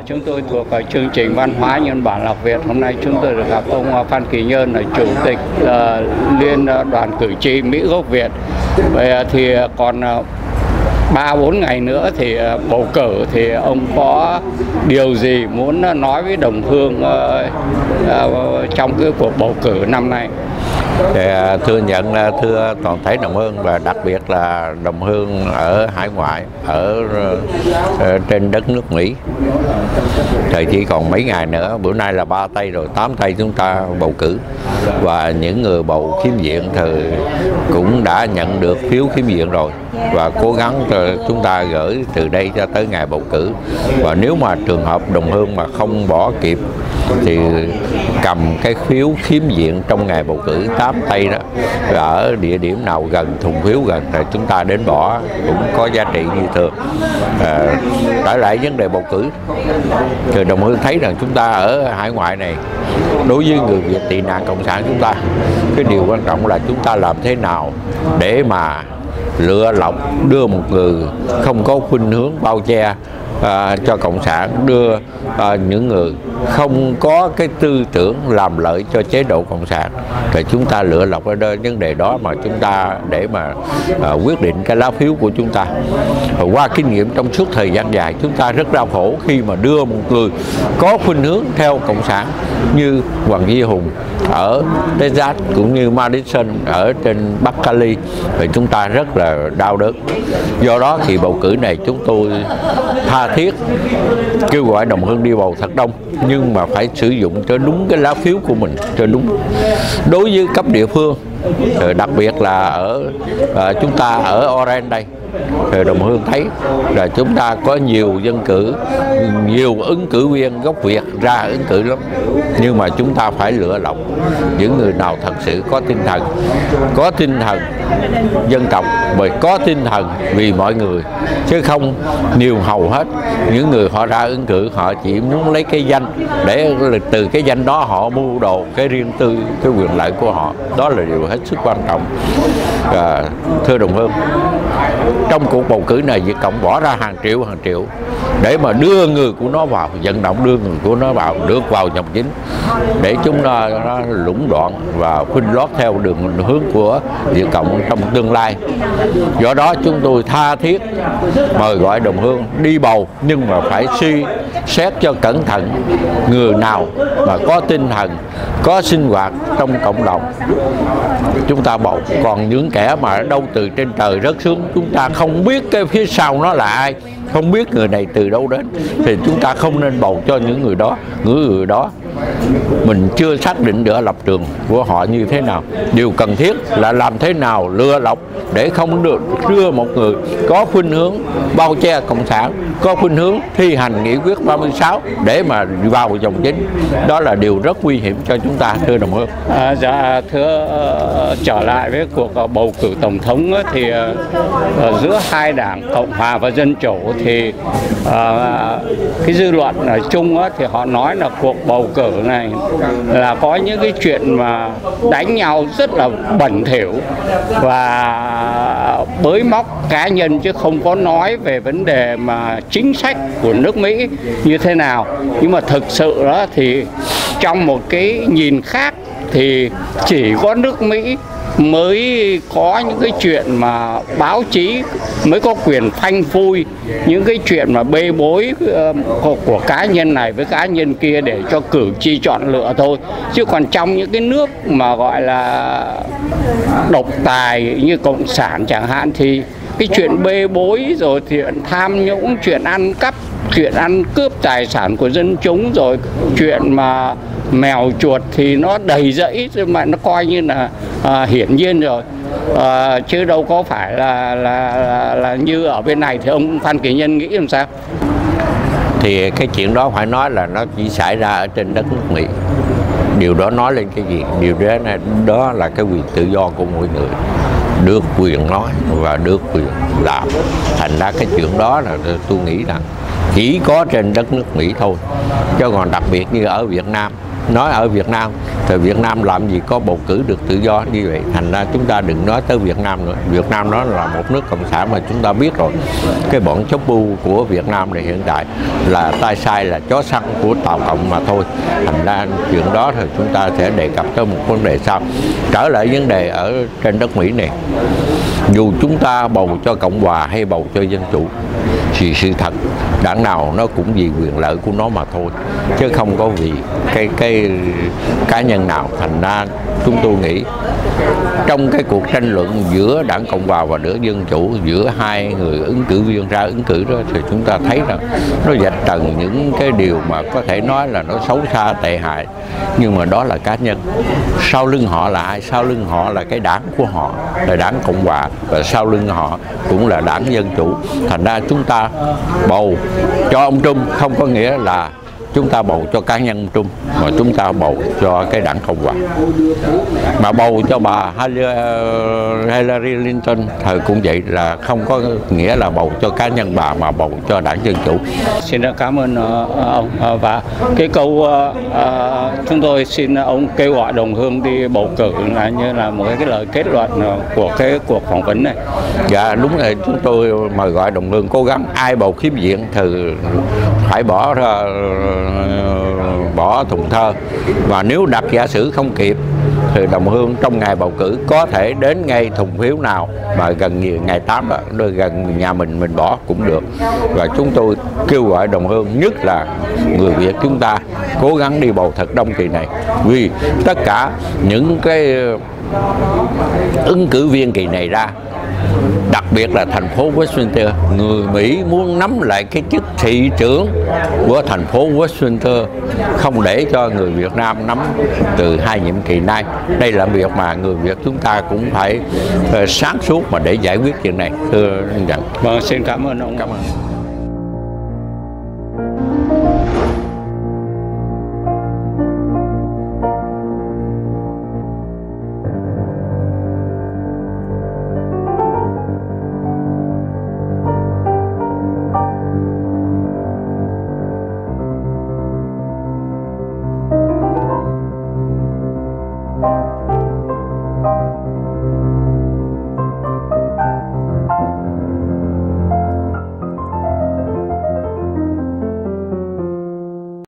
chúng tôi thuộc chương trình văn hóa nhân bản Lạc Việt. Hôm nay chúng tôi được gặp ông Phan Kỳ Nhơn là chủ tịch Liên đoàn cử tri Mỹ gốc Việt. Vậy thì còn 3-4 ngày nữa thì bầu cử, thì ông có điều gì muốn nói với đồng hương trong cái cuộc bầu cử năm nay? Thưa nhận, thưa toàn thể đồng hương và đặc biệt là đồng hương ở hải ngoại, ở trên đất nước Mỹ. Thời chỉ còn mấy ngày nữa, bữa nay là 3 tây rồi, 8 tây chúng ta bầu cử. Và những người bầu khiếm diện thì cũng đã nhận được phiếu khiếm diện rồi. Và cố gắng chúng ta gửi từ đây cho tới ngày bầu cử. Và nếu mà trường hợp đồng hương mà không bỏ kịp thì cầm cái phiếu khiếm diện trong ngày bầu cử 8 tây đó, ở địa điểm nào gần, thùng phiếu gần thì chúng ta đến bỏ cũng có giá trị như thường. Trở lại vấn đề bầu cử thì đồng hương thấy rằng chúng ta ở hải ngoại này, đối với người Việt tị nạn cộng sản chúng ta, cái điều quan trọng là chúng ta làm thế nào để mà lựa lọc đưa một người không có khuynh hướng bao che cho cộng sản, đưa những người không có cái tư tưởng làm lợi cho chế độ cộng sản, thì chúng ta lựa lọc ở đây vấn đề đó mà chúng ta để mà quyết định cái lá phiếu của chúng ta. Qua kinh nghiệm trong suốt thời gian dài, chúng ta rất đau khổ khi mà đưa một người có khuynh hướng theo cộng sản như Hoàng Duy Hùng ở Texas cũng như Madison ở trên Bắc Cali, thì chúng ta rất là đau đớn. Do đó thì bầu cử này chúng tôi tha thiết kêu gọi đồng hương đi bầu thật đông, nhưng mà phải sử dụng cho đúng cái lá phiếu của mình, cho đúng. Đối với cấp địa phương, đặc biệt là ở chúng ta ở Orange đây, đồng hương thấy là chúng ta có nhiều dân cử, nhiều ứng cử viên gốc Việt ra ứng cử lắm, nhưng mà chúng ta phải lựa lọc những người nào thật sự có tinh thần dân tộc và có tinh thần vì mọi người, chứ không nhiều hầu hết những người họ ra ứng cử họ chỉ muốn lấy cái danh để từ cái danh đó họ mưu đồ cái riêng tư, cái quyền lợi của họ. Đó là điều hết sức quan trọng. Thưa đồng hương, trong cuộc bầu cử này Việt Cộng bỏ ra hàng triệu để mà đưa người của nó vào, vận động đưa người của nó vào, được vào dòng chính, để chúng nó lũng đoạn và khuynh lót theo đường hướng của Việt Cộng trong tương lai. Do đó chúng tôi tha thiết mời gọi đồng hương đi bầu, nhưng mà phải suy xét cho cẩn thận người nào mà có tinh thần, có sinh hoạt trong cộng đồng chúng ta bầu. Còn những kẻ mà ở đâu từ trên trời rớt xuống, chúng ta không biết cái phía sau nó là ai, không biết người này từ đâu đến, thì chúng ta không nên bầu cho những người đó. Những người đó mình chưa xác định được lập trường của họ như thế nào. Điều cần thiết là làm thế nào lựa lọc để không được đưa một người có khuynh hướng bao che cộng sản, có khuynh hướng thi hành nghị quyết 36 để mà vào dòng chính. Đó là điều rất nguy hiểm cho chúng ta, thưa đồng hương. Dạ thưa, trở lại với cuộc bầu cử tổng thống thì giữa hai đảng Cộng hòa và Dân chủ thì cái dư luận chung thì họ nói là cuộc bầu cử này là có những cái chuyện mà đánh nhau rất là bẩn thỉu và bới móc cá nhân, chứ không có nói về vấn đề mà chính sách của nước Mỹ như thế nào. Nhưng mà thực sự đó thì trong một cái nhìn khác thì chỉ có nước Mỹ mới có những cái chuyện mà báo chí mới có quyền phanh phui những cái chuyện mà bê bối của cá nhân này với cá nhân kia để cho cử tri chọn lựa thôi. Chứ còn trong những cái nước mà gọi là độc tài như cộng sản chẳng hạn thì cái chuyện bê bối rồi chuyện tham nhũng, chuyện ăn cắp, chuyện ăn cướp tài sản của dân chúng, rồi chuyện mà mèo chuột thì nó đầy rẫy, mà nó coi như là hiển nhiên rồi, chứ đâu có phải là như ở bên này. Thì ông Phan Kỳ Nhân nghĩ làm sao? Thì cái chuyện đó phải nói là nó chỉ xảy ra ở trên đất nước Mỹ. Điều đó nói lên cái gì? Điều đó là cái quyền tự do của mỗi người, được quyền nói và được quyền làm. Thành ra cái chuyện đó là tôi nghĩ rằng chỉ có trên đất nước Mỹ thôi, chứ còn đặc biệt như ở Việt Nam nói ở Việt Nam thì Việt Nam làm gì có bầu cử được tự do như vậy, thành ra chúng ta đừng nói tới Việt Nam nữa. Việt Nam đó là một nước cộng sản mà chúng ta biết rồi. Cái bọn chốt bu của Việt Nam này hiện tại là tay sai, là chó săn của Tàu Cộng mà thôi. Thành ra chuyện đó thì chúng ta sẽ đề cập tới một vấn đề sau. Trở lại vấn đề ở trên đất Mỹ này, dù chúng ta bầu cho Cộng hòa hay bầu cho Dân chủ thì sự thật đảng nào nó cũng vì quyền lợi của nó mà thôi, chứ không có vì cái cá nhân nào. Thành ra chúng tôi nghĩ trong cái cuộc tranh luận giữa đảng Cộng hòa và đảng Dân chủ, giữa hai người ứng cử viên ra ứng cử đó, thì chúng ta thấy rằng nó vạch trần những cái điều mà có thể nói là nó xấu xa tệ hại, nhưng mà đó là cá nhân. Sau lưng họ là ai? Sau lưng họ là cái đảng của họ, là đảng Cộng hòa, và sau lưng họ cũng là đảng Dân chủ. Thành ra chúng ta bầu cho ông Trump không có nghĩa là chúng ta bầu cho cá nhân Trump, mà chúng ta bầu cho cái đảng Cộng hòa. Mà bầu cho bà Hillary Clinton thời cũng vậy, là không có nghĩa là bầu cho cá nhân bà, mà bầu cho đảng Dân chủ. Xin cảm ơn ông, và cái câu chúng tôi xin ông kêu gọi đồng hương đi bầu cử là như là một cái lời kết luận của cái cuộc phỏng vấn này. Dạ đúng rồi, chúng tôi mời gọi đồng hương cố gắng, ai bầu khiếm diện thì phải bỏ thùng thơ, và nếu đặt giả sử không kịp thì đồng hương trong ngày bầu cử có thể đến ngay thùng phiếu nào mà gần ngày 8 đó, gần nhà mình bỏ cũng được. Và chúng tôi kêu gọi đồng hương, nhất là người Việt chúng ta, cố gắng đi bầu thật đông kỳ này, vì tất cả những cái ứng cử viên kỳ này ra, đặc biệt là thành phố Washington, người Mỹ muốn nắm lại cái chức thị trưởng của thành phố Washington, không để cho người Việt Nam nắm từ 2 nhiệm kỳ nay. Đây là việc mà người Việt chúng ta cũng phải sáng suốt mà để giải quyết chuyện này. Thưa anh Trần. Vâng, xin cảm ơn ông. Cảm ơn.